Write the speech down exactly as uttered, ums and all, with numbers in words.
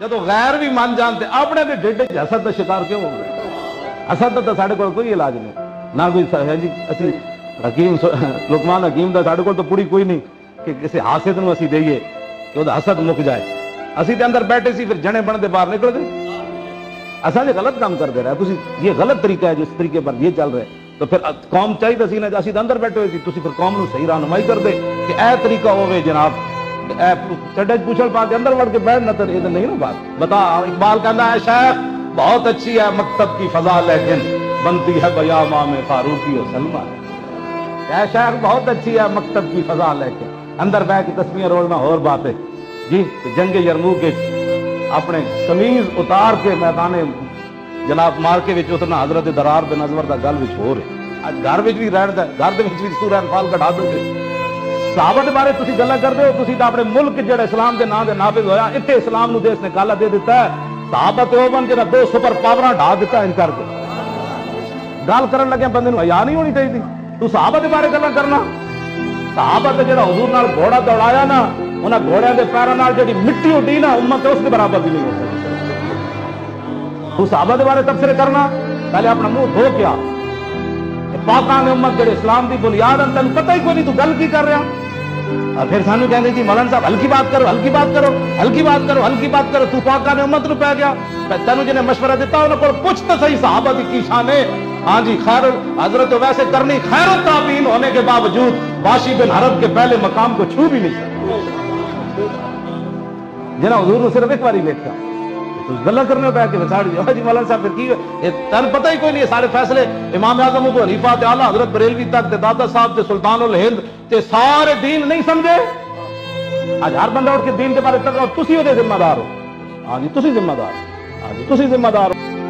جدو غیر بھی من جانتے اپنے بھی ڈیڈے حسد کا شکار کیوں ہو گئے؟ حسد کا سارے کو کوئی علاج نہیں، نہ کوئی ہے جی اسی حکیم لقمان حکیم دا سارے کو تو پوری کوئی نہیں کہ کسی حاسد نو اسی دئیے کہ وہ حسد مک جائے۔ اسی تے اندر بیٹھے سی پھر جنے بن دے باہر نکل گئے۔ اصل یہ غلط کام کر دے رہا ہے، تسی یہ غلط طریقہ ہے جس طریقے پر یہ چل رہے تو پھر قوم چاہیے تسی نہ اسی اندر بیٹھے ہوئے سی تسی پھر قوم نو صحیح رہنمائی کر دے کہ اے طریقہ ہوے جناب، اے چڈے پوچھل پا کے اندر وڑ کے بیٹھ نہ تو یہ نہیں نا بات بتا۔ اقبال کہتا ہے شیخ بہت اچھی ہے مکتب کی فضا لیکن بنتی ہے بیامہ میں فاروقی و سلمہ۔ اے شیخ بہت اچھی ہے مکتب کی فضا لیکن اندر بیٹھ کے تسبیحیں رولنا اور بات ہے جی۔ جنگ یرموک کے اپنے قمیض اتار کے میدان جناب مار کے وچ اتنا حضرت درار بن ازور دا گل وچ ہو رہے اج گھر وچ بھی رہن دا گھر دے وچ بھی سورہ انفال کٹا دو گے۔ صحابہ دے بارے تسی گلاں کردے ہو، تسی تے اپنے ملک جڑا اسلام دے نام دے نافذ ہویا ایتھے اسلام نو دیس نے کالا دے دیتا ہے۔ صحابہ تے اوبن جڑا دو سپر پاوراں ڈھا دیتا ہے ان کر کے گل کرن لگے بندے نو حیا نہیں ہونی چاہیے۔ تو صحابہ دے بارے گلاں کرنا، صحابہ تے جڑا حضور نال گھوڑا دوڑایا نا انہاں گھوڑیاں دے پیراں نال جڑی مٹی اڈی نا امت اس دے برابر بھی نہیں ہو سکتی۔ تو صحابہ دے بارے تبصرے کرنا پہلے اپنا منہ دھو کیا پاکان امت جڑے اسلام دی بنیاد ہے تینوں پتہ ہی کوئی نہیں تو گل کی کر رہا اور پھر سانو کہندے جی مولانا صاحب ہلکی بات کرو ہلکی بات کرو ہلکی بات کرو ہلکی بات کرو۔ تو پاکان امت نو پہ گیا تینوں جنہیں مشورہ دیتا انہوں کو پوچھ تو صحیح صحابہ دی کی شان ہے۔ ہاں جی خیر حضرت ویسے کرنی خیر التابعین ہونے کے باوجود باشی بن حرب کے پہلے مقام کو چھو بھی نہیں سکتے جنہیں حضور نے صرف ایک باری دیکھا گلا کرنے پہ کہ ساڑھ جی مولانا صاحب پھر کی تن پتہ ہی کوئی نہیں ہے سارے فیصلے امام اعظم ابو حنیفہ تے اعلیٰ حضرت بریلوی تک تے دادا صاحب تے سلطان الہند تے سارے دین نہیں سمجھے۔ آج ہر بندہ اٹھ کے دین کے بارے تک تسی وہ ذمہ دار ہو۔ ہاں جی تسی ذمہ دار ہاں جی تسی ذمہ دار ہو۔